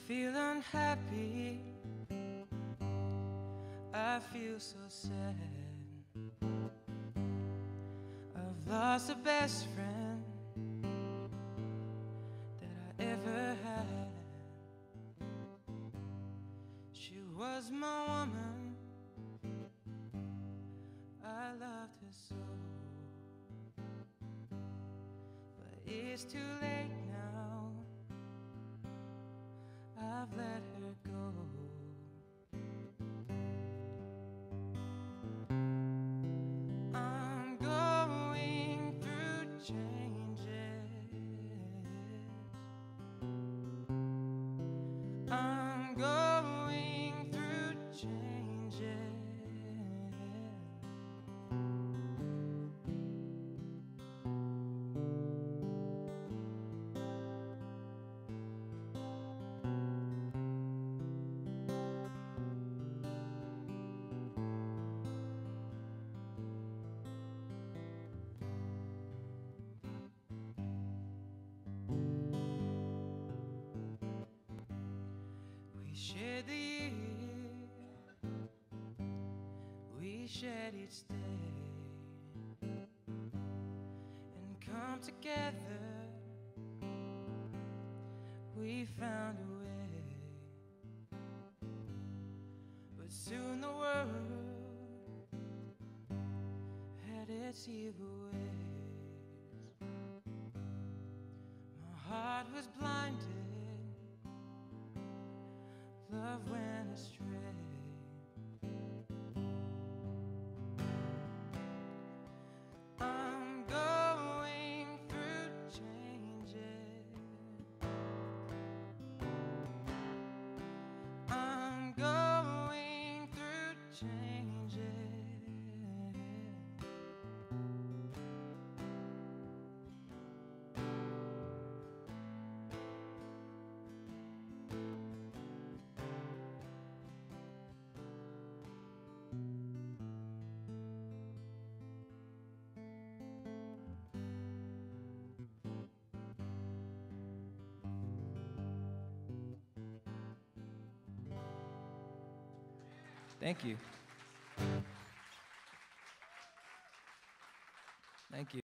feel unhappy, I feel so sad. I've lost the best friend that I ever had. She was my woman, I loved her so. But it's too late now, I've let her go. I'm going through changes. I'm going through changes. We shared the year, we shared each day, and come together, we found a way. But soon the world had its evil ways. My heart was blinded, love went astray. I'm going through changes. I'm going through changes. Thank you. Thank you.